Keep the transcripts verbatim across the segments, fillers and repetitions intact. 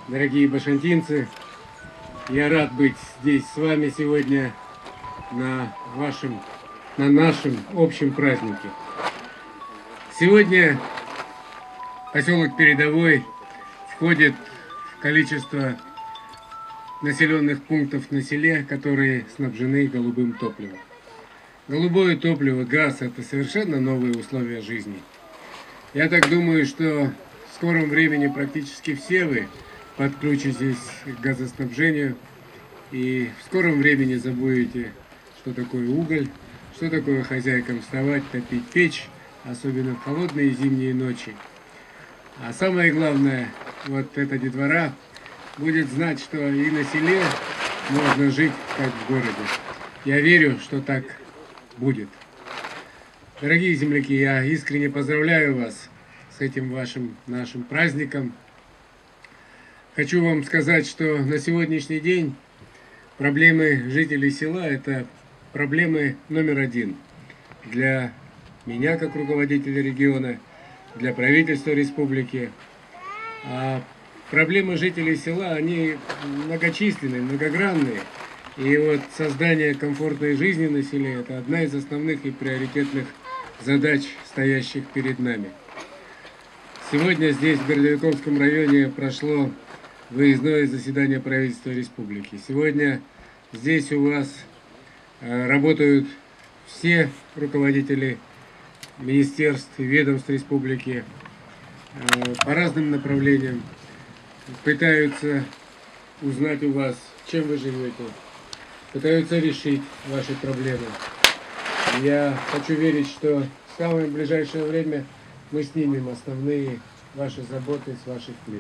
Дорогие башантинцы, я рад быть здесь с вами сегодня на вашем, на нашем общем празднике. Сегодня поселок Передовой входит в количество населенных пунктов на селе, которые снабжены голубым топливом. Голубое топливо, газ – это совершенно новые условия жизни. Я так думаю, что в скором времени практически все вы подключитесь к газоснабжению и в скором времени забудете, что такое уголь, что такое хозяйкам вставать, топить печь, особенно в холодные зимние ночи. А самое главное, вот эта детвора будет знать, что и на селе можно жить, как в городе. Я верю, что так будет. Дорогие земляки, я искренне поздравляю вас с этим вашим нашим праздником. Хочу вам сказать, что на сегодняшний день проблемы жителей села – это проблемы номер один для меня, как руководителя региона, для правительства республики. А проблемы жителей села, они многочисленные, многогранные. И вот создание комфортной жизни на селе – это одна из основных и приоритетных задач, стоящих перед нами. Сегодня здесь, в Городовиковском районе, прошло выездное заседание правительства республики. Сегодня здесь у вас работают все руководители министерств и ведомств республики по разным направлениям, пытаются узнать у вас, чем вы живете, пытаются решить ваши проблемы. Я хочу верить, что в самое ближайшее время мы снимем основные ваши заботы с ваших плеч.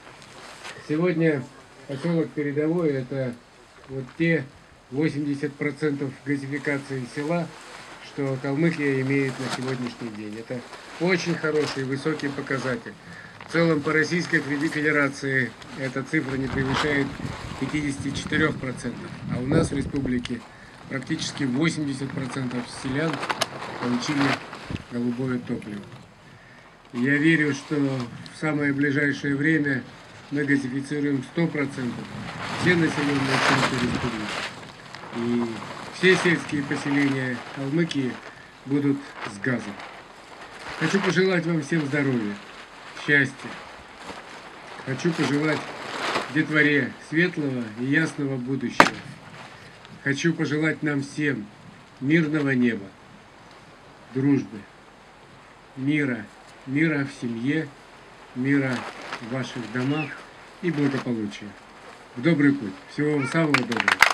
Сегодня поселок Передовой – это вот те восемьдесят процентов газификации села, что Калмыкия имеет на сегодняшний день. Это очень хороший, высокий показатель. В целом по Российской Федерации эта цифра не превышает пятидесяти четырёх процентов, а у нас в республике практически восемьдесят процентов селян получили голубое топливо. Я верю, что в самое ближайшее время мы газифицируем сто процентов все населенные пункты республики. И все сельские поселения Калмыкии будут с газом. Хочу пожелать вам всем здоровья, счастья. Хочу пожелать детворе светлого и ясного будущего. Хочу пожелать нам всем мирного неба, дружбы, мира, мира в семье, мира в ваших домах и благополучия. В добрый путь. Всего вам самого доброго.